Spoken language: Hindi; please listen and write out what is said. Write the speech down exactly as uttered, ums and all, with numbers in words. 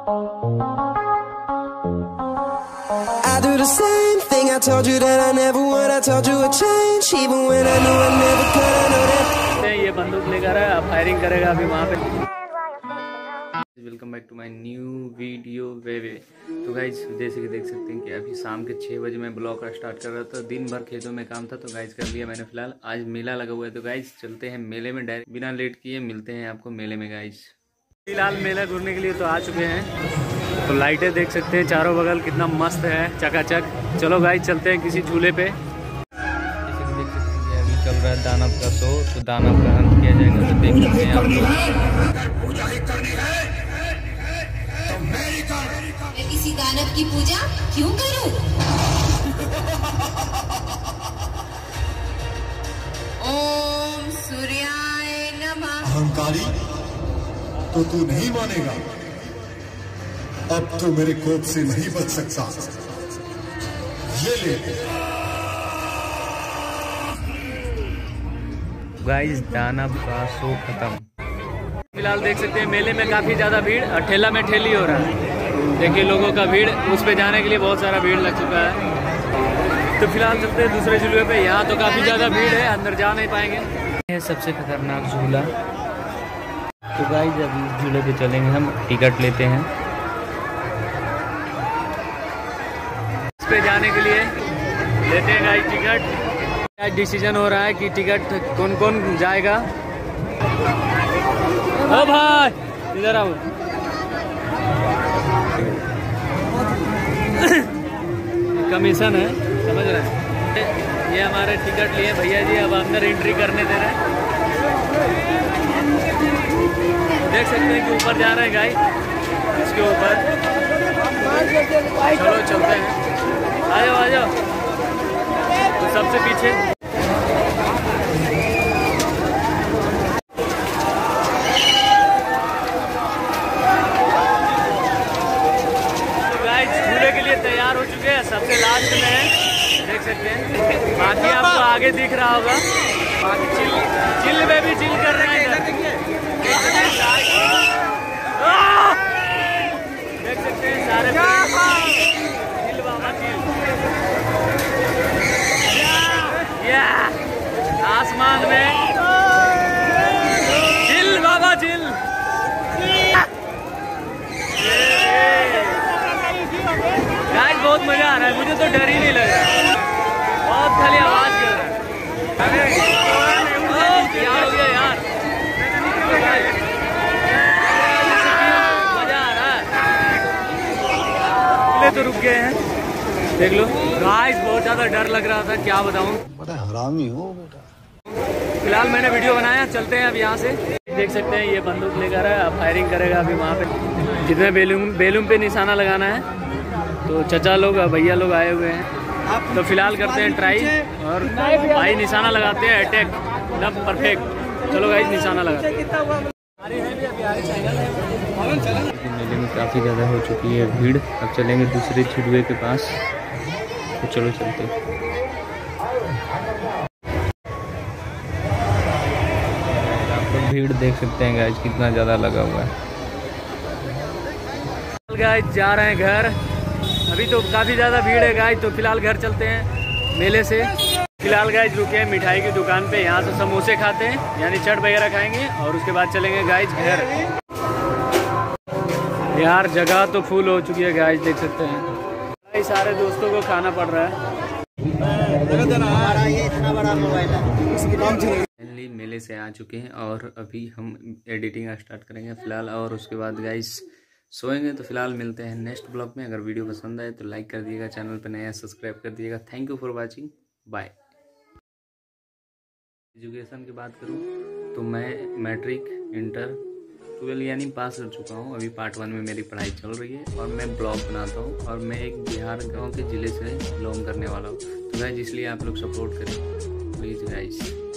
I do the same thing. I told you that I never would. I told you would change, even when I knew I never could. I know that. ये बंदूक लेकर है, अब फायरिंग करेगा अभी वहाँ पे। Welcome back to my new video वे वे। तो गाइज जैसे कि देख सकते हैं कि अभी शाम के छः बजे मैं ब्लॉग का स्टार्ट कर रहा था। दिन भर खेतों में काम था तो गाइज कर लिया मैंने फिलहाल। आज मेला लगा हुआ है तो गाइज चलते हैं मेले में, डायरेक्ट बिना लेट किए मिलते हैं आपको मेले में गाइज। फिलहाल मेला घूमने के लिए तो आ चुके हैं। तो लाइटें देख सकते हैं चारों बगल, कितना मस्त है, चकाचक। चलो गाइज चलते हैं किसी झूले पे। जैसे कि देख सकते हैं कि अभी चल रहा है दानव का शो, तो दानव का अंत किया जाएगा। तो देख सकते हैं आप लोग। मैं किसी दानव की पूजा क्यों करूं? ओम सूर्याय नमः। अहंकारी तो तू नहीं मानेगा, अब तो मेरे कोप से नहीं बच सकता। ये ले गाइस, दानव का शो खत्म। फिलहाल देख सकते हैं मेले में काफी ज्यादा भीड़, और ठेला में ठेली हो रहा है। देखिए लोगों का भीड़, उस पे जाने के लिए बहुत सारा भीड़ लग चुका है। तो फिलहाल चलते हैं दूसरे झूले पे। यहाँ तो काफी ज्यादा भीड़ है, अंदर जा नहीं पाएंगे। ये सबसे खतरनाक झूला। तो गाइस अभी इस झूले पे चलेंगे हम, टिकट लेते हैं। इस पे जाने के लिए लेते हैं गाइस टिकट। आज डिसीजन हो रहा है कि टिकट कौन कौन जाएगा। ओ भाई इधर आओ। कमीशन है, समझ रहे हैं। ये हमारे टिकट लिए भैया जी, अब अंदर एंट्री करने दे रहे हैं। देख सकते हैं कि ऊपर जा रहे हैं गाइस, इसके ऊपर। चलो चलते हैं, आ जाओ आ जाओ। तो सबसे पीछे तो गाइस झूले के लिए तैयार हो चुके हैं, सबसे लास्ट में है, देख सकते हैं। बाकी आपको आगे दिख रहा होगा, बाकी चिल चिल में भी चिल कर रहे हैं। देख सकते हैं सारे चिल बाबा चिल। या आसमान में चिल बाबा चिल। गाइस बहुत मजा आ रहा है, मुझे तो डर ही नहीं लग रहा, बहुत खाली आवाज कर रहा है। क्या हो गया यार, मजा आ रहा है। तो रुक गए हैं, देख लो गाइस, बहुत ज्यादा डर लग रहा था, क्या बताऊं। बड़ा हरामी हो बेटा। फिलहाल मैंने वीडियो बनाया, चलते हैं अब यहाँ से। देख सकते हैं ये बंदूक लेकर है, अब फायरिंग करेगा अभी वहाँ पे। जितने बेलून बेलून पे निशाना लगाना है। तो चचा लोग भैया लोग आए हुए हैं, तो फिलहाल करते हैं ट्राई, और भाई निशाना लगाते हैं, अटैक एकदम परफेक्ट। चलो गाइस निशाना लगाते हैं। मेले में काफ़ी ज़्यादा हो चुकी है भीड़, अब चलेंगे दूसरे झुलुए के पास। तो चलो चलते हैं। आप लोग भीड़ देख सकते हैं गाइस, कितना ज़्यादा लगा हुआ है। गाइस जा रहे हैं घर, अभी तो काफ़ी ज़्यादा भीड़ है गाइस। तो फिलहाल घर चलते हैं मेले से। फिलहाल गाइस रुके हैं मिठाई की दुकान पे, यहाँ से समोसे खाते हैं, यानी चाट वगैरह खाएंगे, और उसके बाद चलेंगे गाइस घर। यार जगह तो फुल हो चुकी है गाइस, देख सकते हैं। गाइस सारे दोस्तों को खाना पड़ रहा है। फाइनली मेले से आ चुके हैं, और अभी हम एडिटिंग स्टार्ट करेंगे फिलहाल, और उसके बाद गाइस सोएंगे। तो फिलहाल मिलते हैं नेक्स्ट ब्लॉग में। अगर वीडियो पसंद आए तो लाइक कर दिएगा, चैनल पर नया सब्सक्राइब कर दिएगा। Thank you for watching, bye. Education की बात करूं तो मैं मैट्रिक, इंटर, ट्वेल्व यानी पास कर चुका हूं। अभी पार्ट वन में मेरी पढ़ाई चल रही है, और मैं ब्लॉग बनाता हूं, और मैं एक बिहार गांव के ज़िले से बिलोंग करने वाला हूं। तो गाइस इसलिए आप लोग सपोर्ट करें प्लीज़ गाइस।